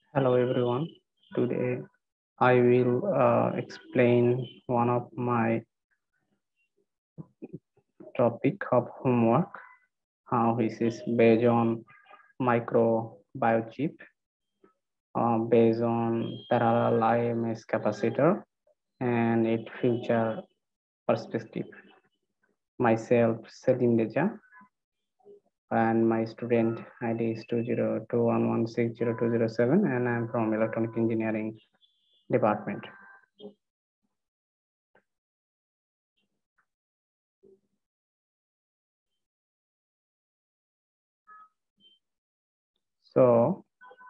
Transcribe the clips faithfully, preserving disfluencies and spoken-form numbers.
Hello everyone. Today I will uh, explain one of my topic of homework, uh, which is based on microbiochip, uh, based on parallel I M S capacitor and its future perspective. Myself, Selim Deja, and my student I D is two zero two one one six zero two zero seven, and I'm from Electronic Engineering Department. So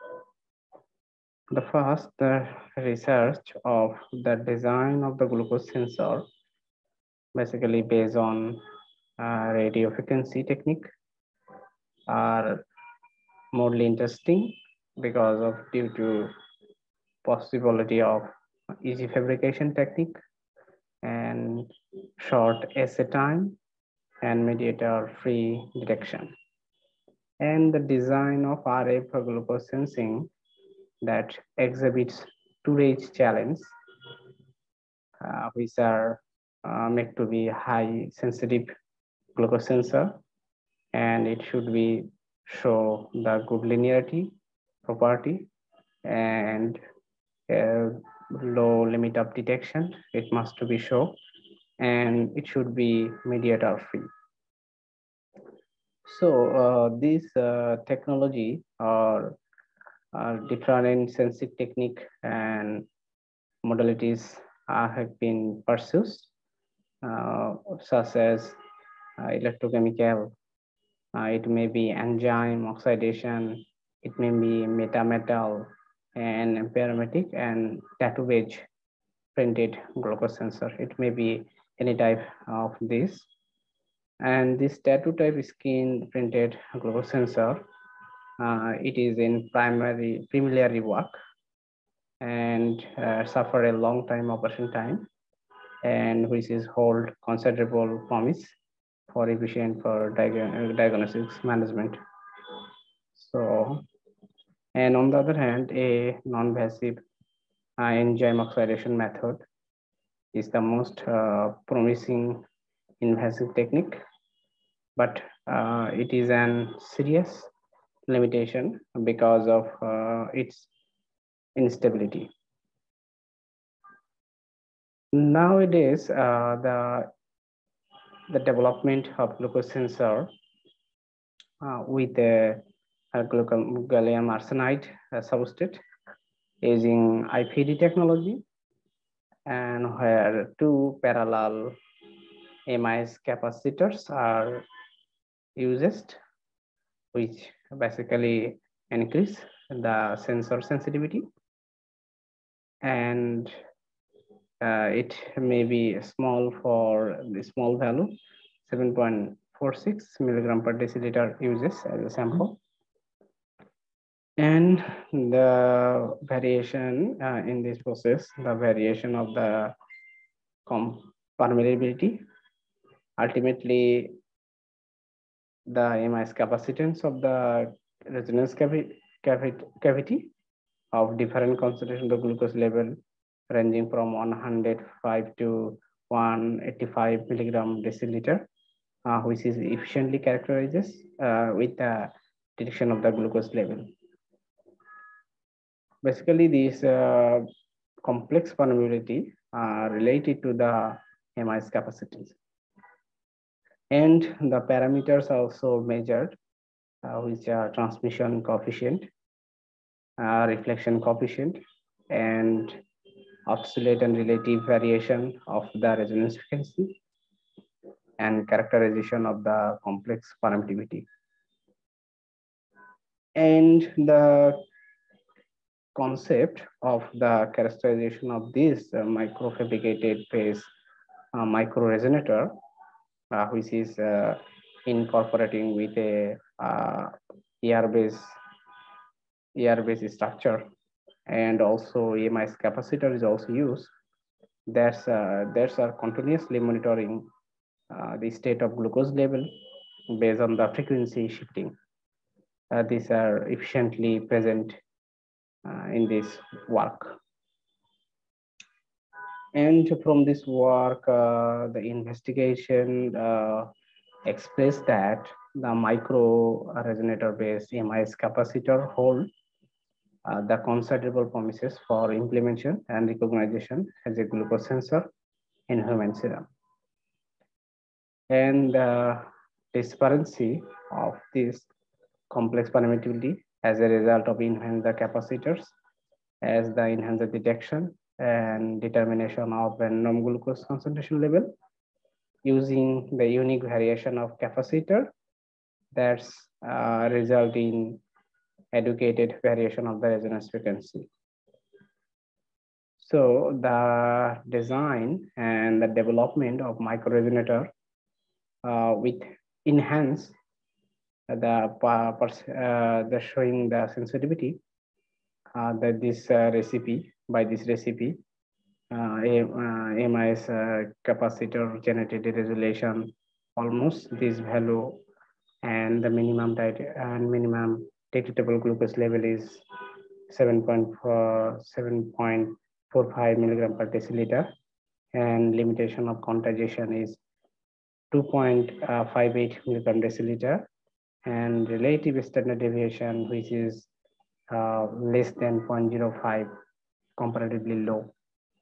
the first the research of the design of the glucose sensor, basically based on uh, radio frequency technique, are mostly interesting because of due to possibility of easy fabrication technique and short assay time and mediator free detection. And the design of R F for glucose sensing that exhibits two range challenge, uh, which are uh, made to be high sensitive glucose sensor, and it should be show the good linearity property and uh, low limit of detection. It must to be show, and it should be mediator free. So uh, this uh, technology or uh, different sensing technique and modalities uh, have been pursued, uh, such as uh, electrochemical. Uh, it may be enzyme oxidation, it may be metametal and aromatic and tattoo edge printed glucose sensor. It may be any type of this. And this tattoo type skin printed glucose sensor, uh, it is in primary preliminary work and uh, suffer a long time operation time, and which is hold considerable promise for efficient for diag diagnostics management. So, and on the other hand, a non-invasive uh, enzyme oxidation method is the most uh, promising invasive technique, but uh, it is an serious limitation because of uh, its instability. Nowadays, uh, the the development of glucose sensor uh, with a, a gallium arsenide uh, substrate using I P D technology, and where two parallel M I S capacitors are used, which basically increase the sensor sensitivity, and uh, it may be small for the small value, seven point four six milligram per deciliter uses as a sample. And the variation uh, in this process, the variation of the permeability, ultimately the M I S capacitance of the resonance cavity, cavity of different concentration of glucose level ranging from one hundred five to one hundred eighty-five milligram deciliter, uh, which is efficiently characterizes uh, with the detection of the glucose level. Basically, these uh, complex permeability are related to the M I S capacitance. And the parameters are also measured, uh, which are transmission coefficient, uh, reflection coefficient, and absolute and relative variation of the resonance frequency, and characterization of the complex permittivity. And the concept of the characterization of this uh, microfabricated phase uh, micro resonator, uh, which is uh, incorporating with a uh, air-based air-based structure, and also E M I S capacitor is also used. That's uh, that's are continuously monitoring uh, the state of glucose level based on the frequency shifting. Uh, these are efficiently present uh, in this work. And from this work, uh, the investigation uh, expressed that the micro resonator based M I S capacitor hold uh, the considerable promises for implementation and recognition as a glucose sensor in human serum. And the disparity of this complex permittivity as a result of enhanced the capacitors as the enhanced detection and determination of random glucose concentration level using the unique variation of capacitor that's uh, result in educated variation of the resonance frequency. So the design and the development of microresonator uh, with enhance the uh, the showing the sensitivity uh, that this uh, recipe by this recipe uh, M I S uh, capacitor generated resolution almost this value, and the minimum diet and minimum detectable glucose level is seven point four five milligram per deciliter, and limitation of quantization is two point five eight milligram deciliter, and relative standard deviation, which is uh, less than zero point zero five, comparatively low.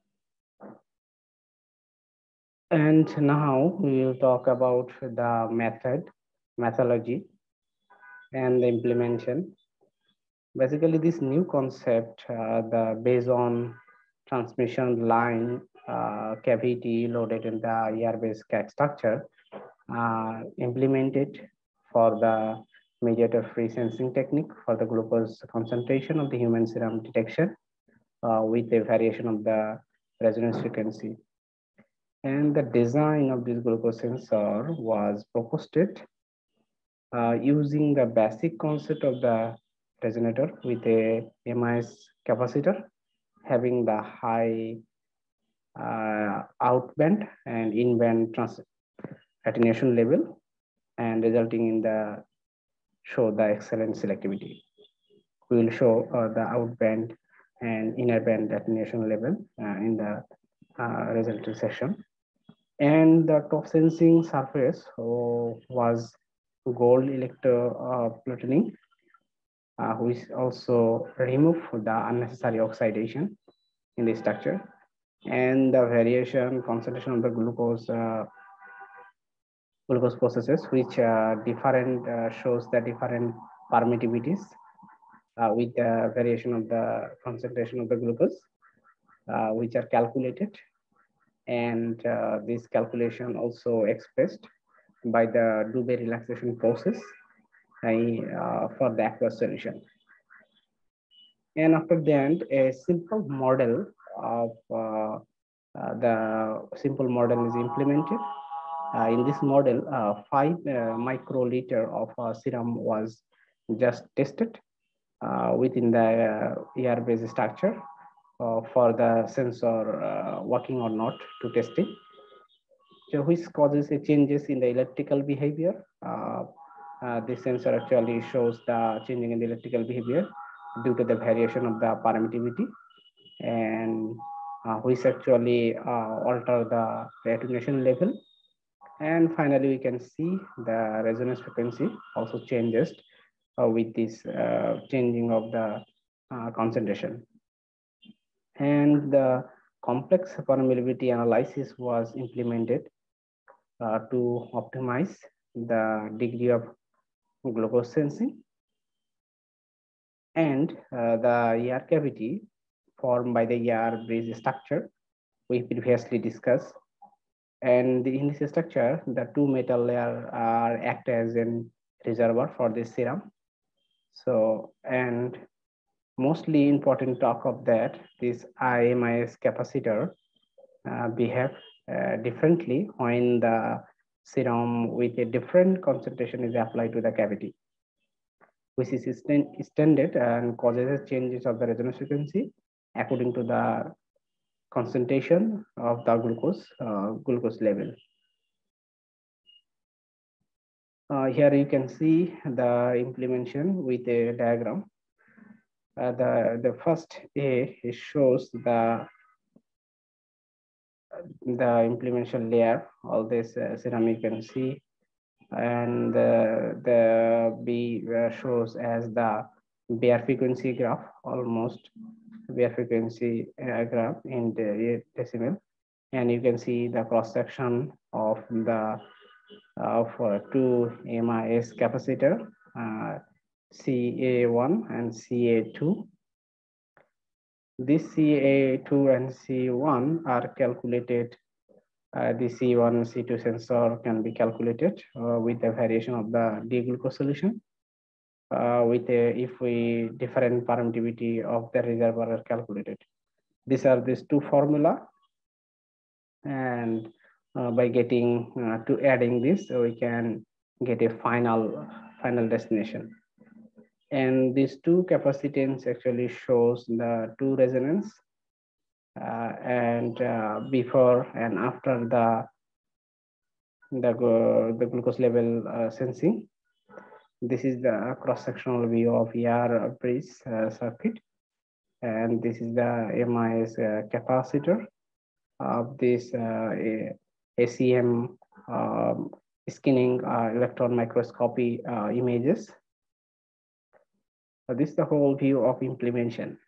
And now we will talk about the method, methodology, and the implementation. Basically, this new concept, uh, the based on transmission line uh, cavity loaded in the E R-based C A D structure, uh, implemented for the mediator-free sensing technique for the glucose concentration of the human serum detection uh, with a variation of the resonance frequency. And the design of this glucose sensor was proposed uh, using the basic concept of the resonator with a M I S capacitor having the high uh, outband and in-band trans attenuation level, and resulting in the show the excellent selectivity. We will show uh, the outband and inner band attenuation level uh, in the uh, resulting session. And the top sensing surface uh, was gold electroplating, uh, which also remove the unnecessary oxidation in the structure, and the variation concentration of the glucose uh, glucose processes, which uh, different uh, shows the different permittivities uh, with the variation of the concentration of the glucose, uh, which are calculated, and uh, this calculation also expressed by the Dubé relaxation process uh, for the aqueous solution. And after that, a simple model of uh, uh, the simple model is implemented. Uh, in this model, uh, five uh, microliter of uh, serum was just tested uh, within the uh, E R-based structure uh, for the sensor uh, working or not to testing, so which causes a changes in the electrical behavior. Uh, uh, this sensor actually shows the changing in the electrical behavior due to the variation of the permittivity, and uh, which actually uh, alter the attenuation level. And finally, we can see the resonance frequency also changes uh, with this uh, changing of the uh, concentration. And the complex permeability analysis was implemented uh, to optimize the degree of glucose sensing, and uh, the E R cavity formed by the E R bridge structure we previously discussed. And in this structure, the two metal layer are act as an reservoir for this serum. So, and mostly important talk of that, this I M I S capacitor uh, behave uh, differently when the serum with a different concentration is applied to the cavity, which is extended and causes changes of the resonance frequency according to the concentration of the glucose uh, glucose level. Uh, here you can see the implementation with a diagram. Uh, the, the first A, it shows the, the implementation layer, all this uh, serum you can see, and uh, the B uh, shows as the bare frequency graph, almost bare frequency uh, graph in the decimal, and you can see the cross section of the of uh, two M I S capacitor, uh, C A one and C A two. This C A two and C one are calculated. Uh, the C one and C two sensor can be calculated uh, with the variation of the D-glucose solution. Uh, with a, if we different permittivity of the reservoir are calculated. These are these two formula, and uh, by getting uh, to adding this, so we can get a final final destination. And these two capacitance actually shows the two resonance, uh, and uh, before and after the the, the glucose level uh, sensing. This is the cross-sectional view of E R bridge uh, circuit, and this is the M I S uh, capacitor of this uh, A C M um, scanning uh, electron microscopy uh, images. So this is the whole view of implementation.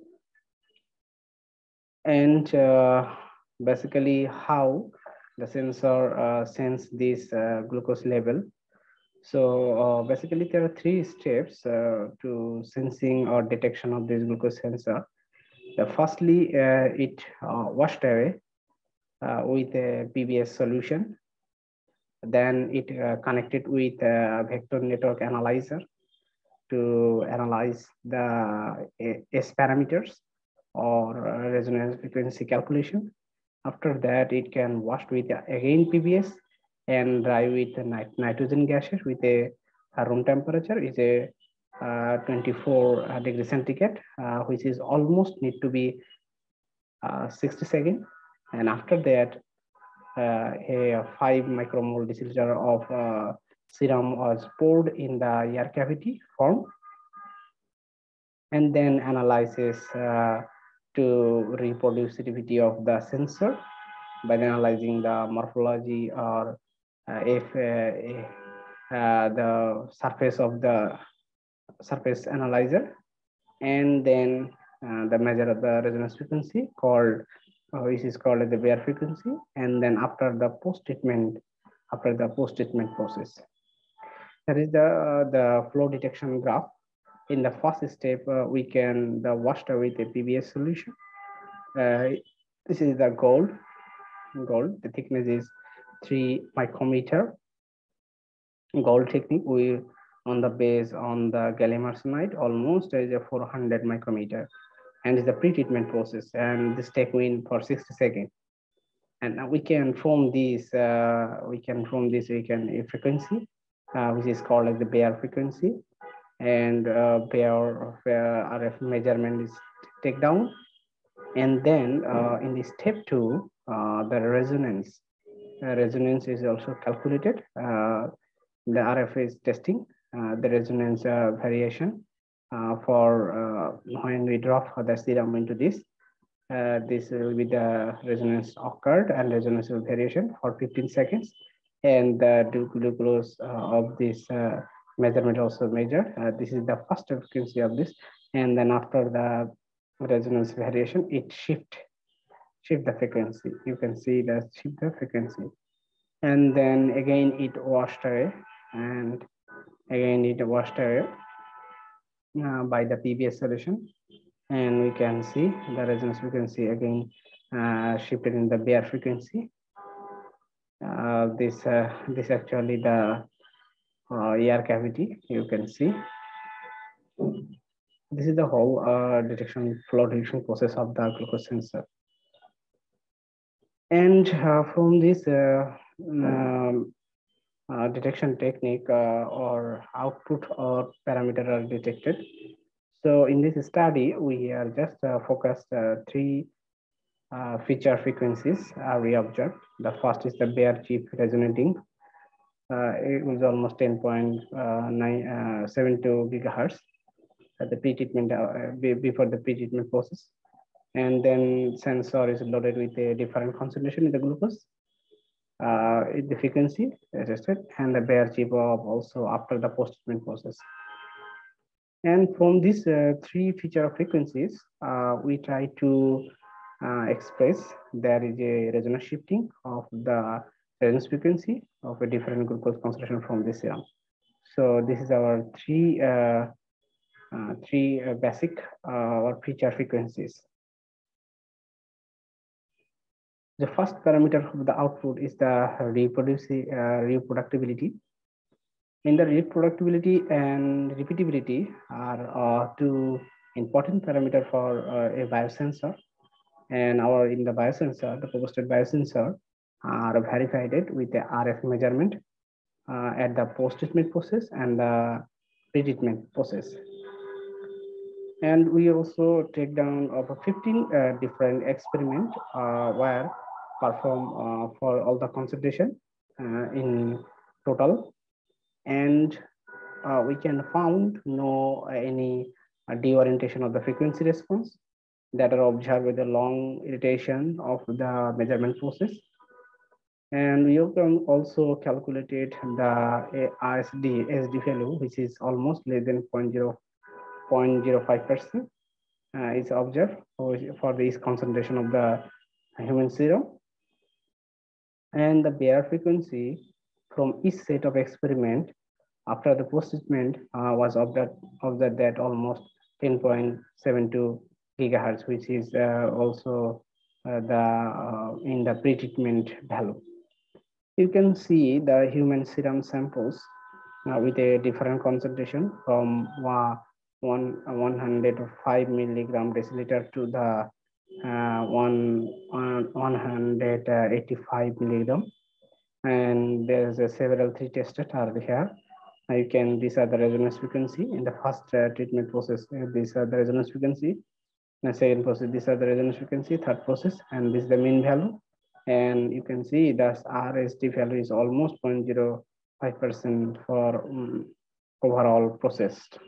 And uh, basically how the sensor uh, sense this uh, glucose level. So uh, basically there are three steps uh, to sensing or detection of this glucose sensor. The firstly, uh, it uh, washed away uh, with a P B S solution. Then it uh, connected with a vector network analyzer to analyze the S parameters or resonance frequency calculation. After that, it can wash with again P B S and dry with the nit nitrogen gases with a, a room temperature is a uh, twenty-four degree centigrade, uh, which is almost need to be uh, sixty seconds. And after that, uh, a five micromole deciliter of uh, serum was poured in the air cavity form, and then analysis uh, to reproducibility of the sensor by analyzing the morphology or uh, if uh, uh, the surface of the surface analyzer, and then uh, the measure of the resonance frequency called uh, which is called the bare frequency, and then after the post treatment after the post treatment process. That is the uh, the flow detection graph. In the first step, uh, we can the washed with a P B S solution. Uh, this is the gold. Gold. The thickness is three micrometer. Gold technique. We on the base on the gallium arsenide almost is a four hundred micrometer, and is the pre-treatment process. And this take in for sixty seconds. And now we can form this. Uh, we can form this. We can a frequency, uh, which is called as the bare frequency. And uh, bare uh, R F measurement is take down, and then uh, in the step two, uh, the resonance uh, resonance is also calculated. Uh, the R F is testing uh, the resonance uh, variation uh, for uh, when we drop the serum into this. Uh, this will be the resonance occurred and resonance variation for fifteen seconds, and the glucose uh, of this uh, measurement also measured. Uh, this is the first frequency of this, and then after the resonance variation, it shift shift the frequency. You can see that shift the frequency, and then again it washed away, and again it washed away uh, by the P B S solution, and we can see the resonance frequency again uh, shifted in the bare frequency. Uh, this uh, this actually the uh, air cavity. You can see this is the whole uh, detection flow detection process of the glucose sensor. And uh, from this uh, um, uh, detection technique uh, or output or parameter are detected. So in this study, we are just uh, focused uh, three uh, feature frequencies are we observed. The first is the bare chip resonating. Uh, it was almost ten point nine seven two gigahertz. at the pre-treatment uh, before the pre-treatment process. And then sensor is loaded with a different concentration in the glucose, uh, the frequency, as I said, and the Bayer chip of also after the post-treatment process. And from these uh, three feature of frequencies, uh, we try to uh, express there is a resonance shifting of the resonance frequency of a different glucose concentration from the serum. So this is our three uh, uh, three uh, basic uh, or feature frequencies. The first parameter of the output is the reproduci uh, reproducibility. In the reproducibility and repeatability are uh, two important parameters for uh, a biosensor. And our in the biosensor, the proposed biosensor are verified with the R F measurement uh, at the post-treatment process and the pre-treatment process. And we also take down over fifteen uh, different experiments uh, where perform uh, for all the concentration uh, in total. And uh, we can found no uh, any uh, deorientation of the frequency response that are observed with the long iteration of the measurement process. And we can also calculated the R S D S D value, which is almost less than zero point zero five percent uh, is observed for, for this concentration of the human serum. And the Bayer frequency from each set of experiment after the post-treatment uh, was observed, observed that almost ten point seven two gigahertz, which is uh, also uh, the uh, in the pre-treatment value. You can see the human serum samples uh, with a different concentration from uh, one, one hundred five milligram deciliter to the uh, one, uh, one hundred eighty-five milligram. And there's a several three tested are here. You can, these are the resonance frequency in the first uh, treatment process. Uh, these are the resonance frequency. The second process, these are the resonance frequency, third process, and this is the mean value. And you can see that R S D value is almost zero point zero five percent for um, overall processed.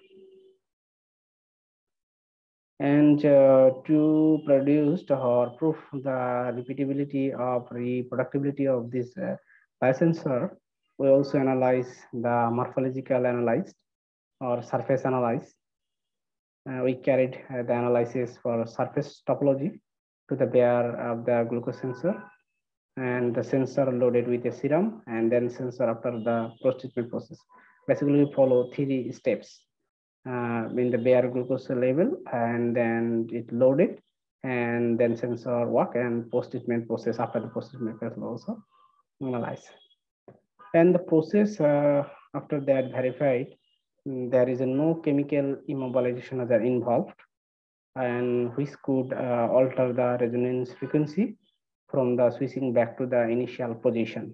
And uh, to produce or prove the repeatability of reproducibility of this uh, biosensor, we also analyze the morphological analysis or surface analysis. Uh, we carried uh, the analysis for surface topology to the Bayer of the glucose sensor, and the sensor loaded with a serum, and then sensor after the post-treatment process. Basically, we follow three steps uh, in the Bayer glucose level, and then it loaded, and then sensor work and post-treatment process after the post-treatment process also analyze. And the process uh, after that verified, there is a no chemical immobilization that are involved, and which could uh, alter the resonance frequency from the switching back to the initial position.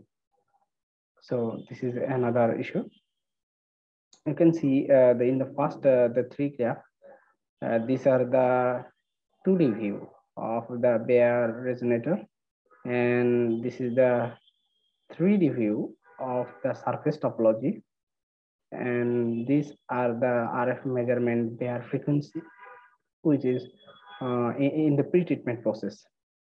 So this is another issue. You can see uh, the in the first uh, the three graph. Uh, these are the two D view of the Bayer resonator, and this is the three D view of the surface topology. And these are the R F measurement Bayer frequency, which is uh, in, in the pre-treatment process.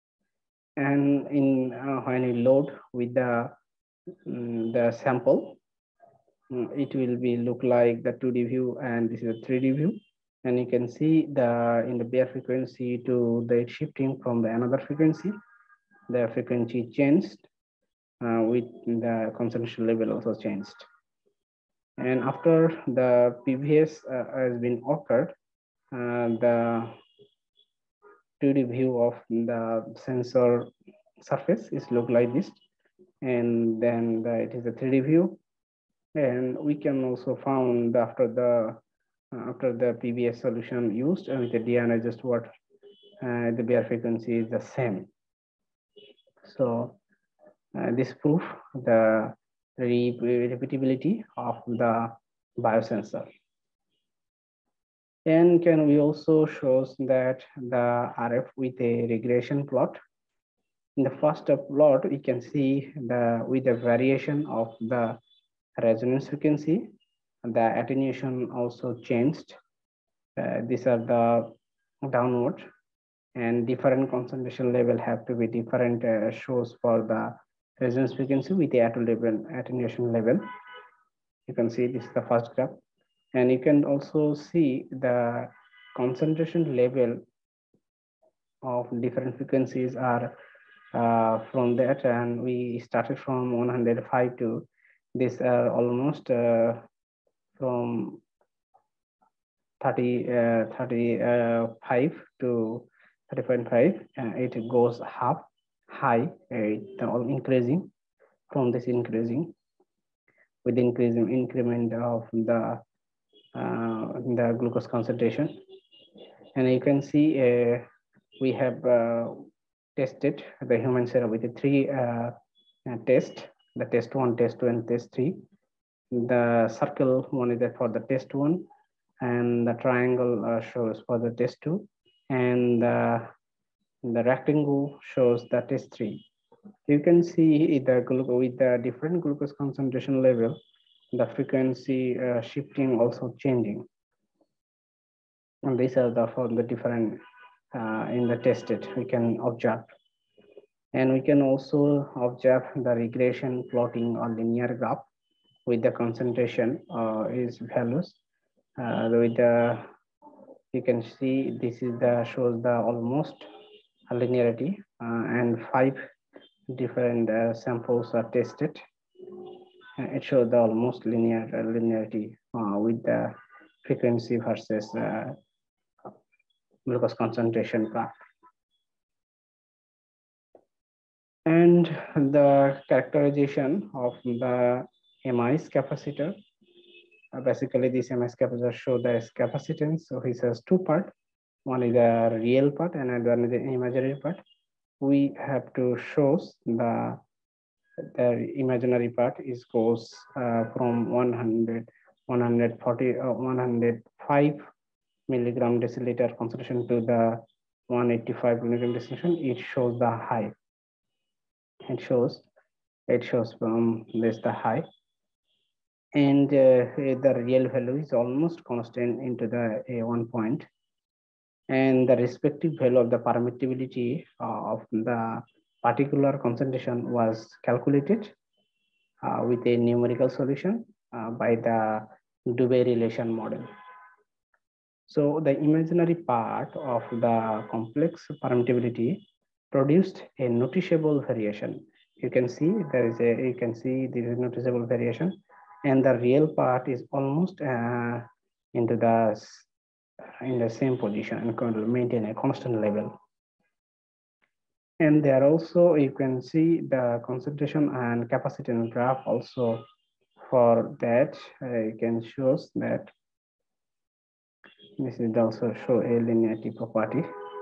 And in uh, when you load with the um, the sample, um, it will be look like the two D view, and this is a three D view. And you can see the in the Bayer frequency to the shifting from the another frequency, the frequency changed uh, with the concentration level also changed. And after the P V S uh, has been occurred, uh, the two D view of the sensor surface is look like this, and then the, it is a three D view. And we can also found after the uh, after the P V S solution used uh, with the deionized water, uh, the Bayer frequency is the same. So uh, this proof the re repeatability of the biosensor. And can we also shows that the R F with a regression plot. In the first plot, we can see the with the variation of the resonance frequency, the attenuation also changed. uh, these are the downward, and different concentration level have to be different uh, shows for the resonance frequency with the attenuation level. You can see this is the first graph, and you can also see the concentration level of different frequencies are uh, from that, and we started from one hundred five to this are almost uh, from thirty, uh, thirty-five to thirty point five, uh, it goes half high, it all increasing from this increasing with increasing increment of the uh, the glucose concentration. And you can see uh, we have uh, tested the human serum with the three uh, uh, tests, the test one, test two, and test three. The circle one is that for the test one, and the triangle uh, shows for the test two, and the, the rectangle shows the test three. You can see the with the different glucose concentration level, the frequency uh, shifting also changing. And these are the for the different uh, in the tested we can observe. And we can also observe the regression plotting or linear graph with the concentration uh, is values. Uh, with the you can see this is the shows the almost linearity, uh, and five different uh, samples are tested. Uh, it shows the almost linear uh, linearity uh, with the frequency versus uh, glucose concentration graph. And the characterization of the M I S capacitor. Uh, basically, this M I S capacitor show the capacitance. So it has two parts. One is the real part and another is the imaginary part. We have to show the the imaginary part is goes uh, from one hundred, one hundred forty, uh, one hundred five milligram deciliter concentration to the one eighty-five milligram deciliter. It shows the high. It shows it shows from this the high, and uh, the real value is almost constant into the uh, one point, and the respective value of the permittivity uh, of the particular concentration was calculated uh, with a numerical solution uh, by the Dubay relation model. So the imaginary part of the complex permittivity produced a noticeable variation. You can see there is a, you can see there is noticeable variation, and the real part is almost uh, into the in the same position and going to maintain a constant level. And there also you can see the concentration and capacitance graph also. For that, uh, you can show that this is also show a linearity property.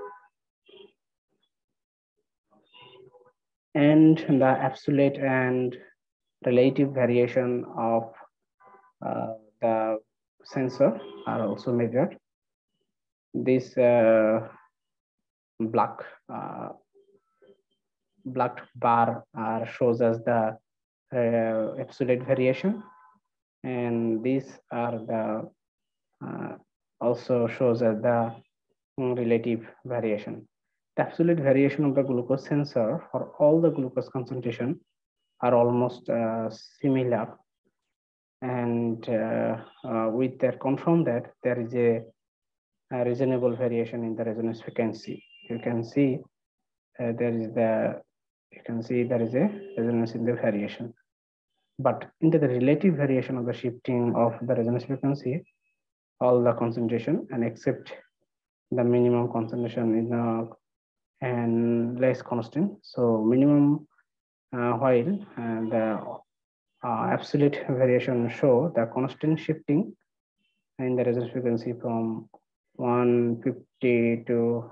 And the absolute and relative variation of uh, the sensor are also measured. This uh, black uh, black bar uh, shows us the uh, absolute variation, and these are the uh, also shows us the relative variation. The absolute variation of the glucose sensor for all the glucose concentration are almost uh, similar, and uh, uh, with that confirm that there is a, a reasonable variation in the resonance frequency. You can see uh, there is the you can see there is a resonance in the variation, but into the relative variation of the shifting of the resonance frequency, all the concentration and except the minimum concentration is uh, and less constant. So minimum uh, while and the uh, absolute variation show the constant shifting in the resonance frequency from one fifty to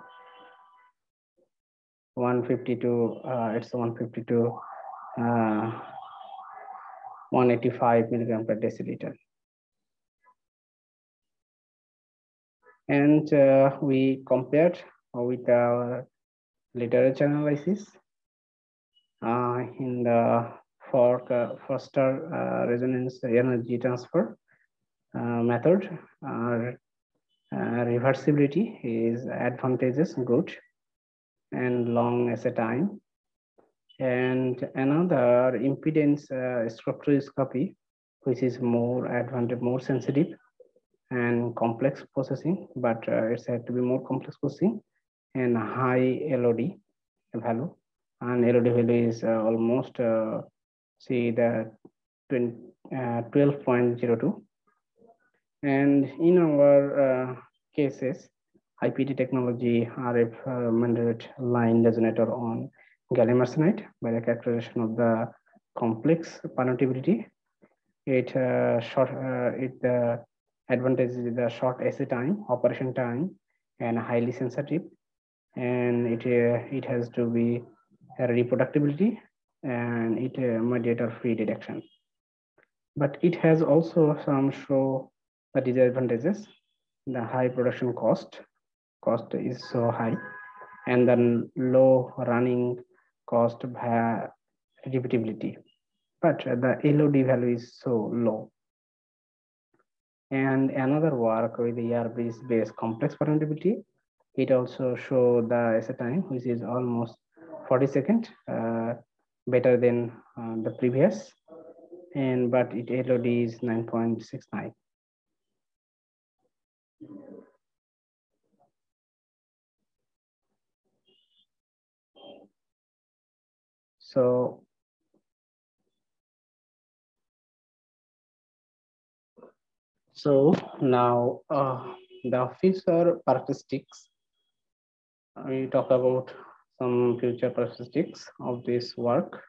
one fifty to uh, it's one fifty to uh, one eighty-five milligram per deciliter. And uh, we compared with our literature analysis uh, in the for uh, Foster uh, resonance energy transfer uh, method. Uh, Uh, reversibility is advantageous, good, and long as a time. And another impedance uh, spectroscopy, which is more advanced, more sensitive and complex processing, but uh, it's had to be more complex processing and high L O D value. And L O D value is uh, almost uh, see the twelve point zero two. And in our uh, cases, I P T technology R F uh, mandate line resonator on gallium arsenide by the characterization of the complex permittivity. It uh, short uh, it the uh, advantage is the short assay time, operation time, and highly sensitive, and it uh, it has to be reproducibility, and it uh, mediator free detection. But it has also some show the disadvantages. The high production cost cost is so high, and then low running cost via repeatability. But the L O D value is so low. And another work with the E R based complex permittivity, it also show the assay time, which is almost forty seconds, uh, better than uh, the previous, and but it L O D is nine point six nine. So so now uh, the future characteristics, we talk about some future characteristics of this work.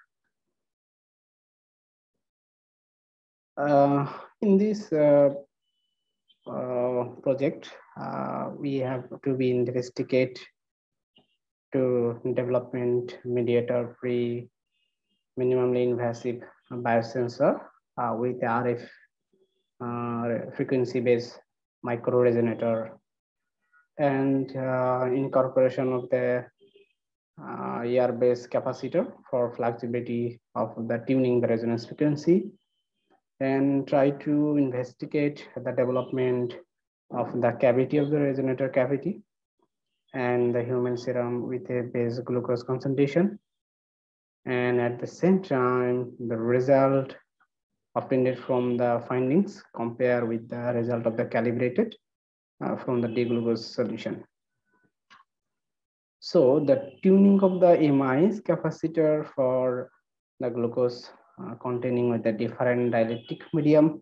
Uh, in this uh, uh, project, uh, we have to be investigate to development mediator free minimally invasive biosensor uh, with R F uh, frequency based micro resonator, and uh, incorporation of the uh, E R based capacitor for flexibility of the tuning the resonance frequency, and try to investigate the development of the cavity of the resonator cavity and the human serum with a base glucose concentration. And at the same time, the result obtained from the findings compare with the result of the calibrated uh, from the D-glucose solution. So the tuning of the M Is capacitor for the glucose uh, containing with the different dielectric medium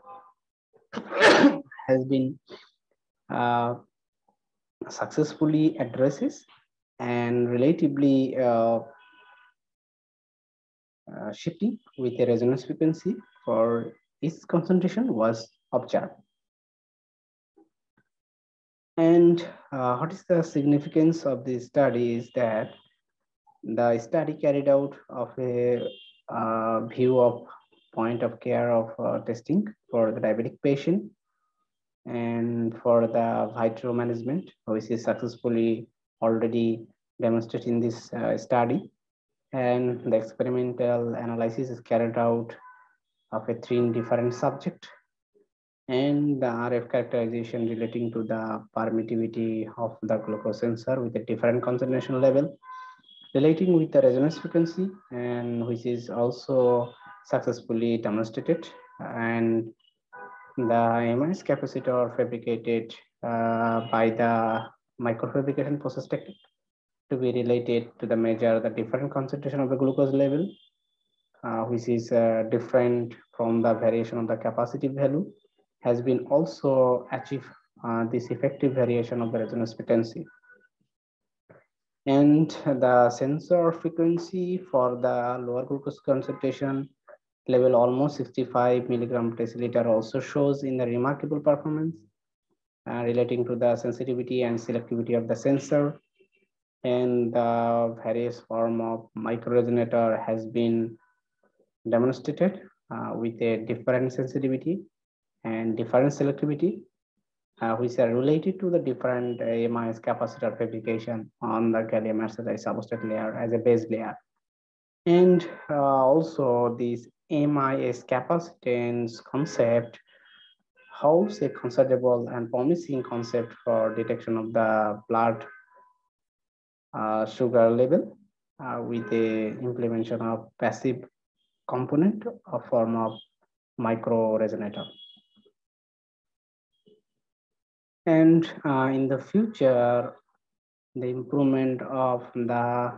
has been uh, successfully addresses, and relatively uh, uh, shifting with a resonance frequency for its concentration was observed. And uh, what is the significance of this study is that the study carried out of a uh, view of point of care of uh, testing for the diabetic patient and for the vitro management, which is successfully already demonstrated in this uh, study. And the experimental analysis is carried out of a three different subject, and the R F characterization relating to the permittivity of the glucose sensor with a different concentration level, relating with the resonance frequency, and which is also successfully demonstrated. And the M I S capacitor fabricated uh, by the microfabrication process technique to be related to the measure the different concentration of the glucose level, uh, which is uh, different from the variation of the capacitive value, has been also achieved uh, this effective variation of the resonance frequency. And the sensor frequency for the lower glucose concentration level, almost sixty-five milligram per deciliter, also shows in the remarkable performance uh, relating to the sensitivity and selectivity of the sensor. And the various form of micro resonator has been demonstrated uh, with a different sensitivity and different selectivity, uh, which are related to the different A M Is capacitor fabrication on the gallium arsenide substrate layer as a base layer. And uh, also this M I S capacitance concept holds a considerable and promising concept for detection of the blood uh, sugar level uh, with the implementation of passive component of form of micro resonator. And uh, in the future, the improvement of the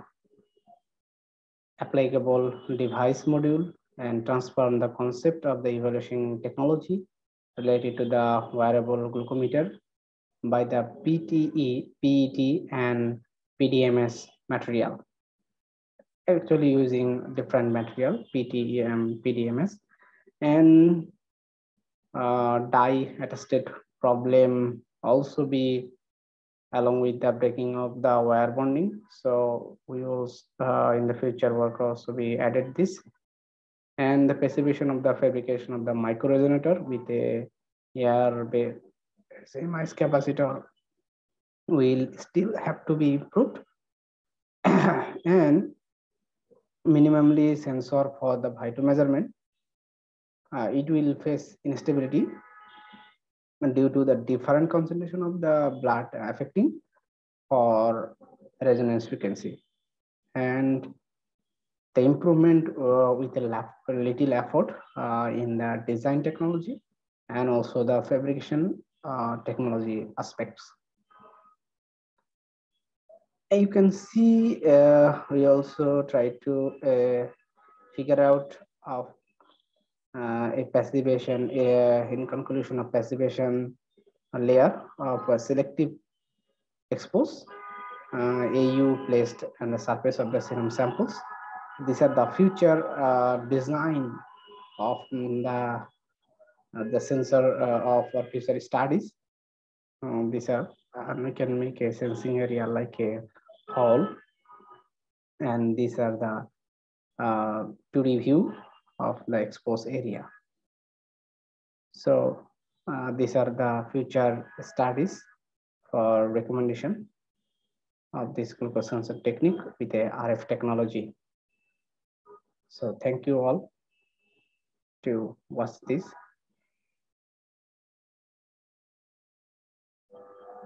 applicable device module and transform the concept of the evaluation technology related to the wearable glucometer by the P T E, P E T, and P D M S material. Actually using different material, P T E and P D M S, and uh, dye attested problem also be along with the breaking of the wire bonding. So we will uh, in the future work also be added this, and the specification of the fabrication of the micro resonator with a air same ice capacitor will still have to be improved. And minimally sensor for the vital measurement, uh, it will face instability due to the different concentration of the blood affecting or resonance frequency. And the improvement uh, with a little effort uh, in the design technology and also the fabrication uh, technology aspects. And you can see uh, we also try to uh, figure out of uh, a passivation uh, in conclusion of passivation layer of a selective expose uh, A U placed on the surface of the serum samples. These are the future uh, design of the uh, the sensor uh, of our future studies. Um, these are uh, we can make a sensing area like a hole, and these are the uh, two D view of the exposed area. So uh, these are the future studies for recommendation of this glucose sensor technique with a R F technology. So thank you all to watch this.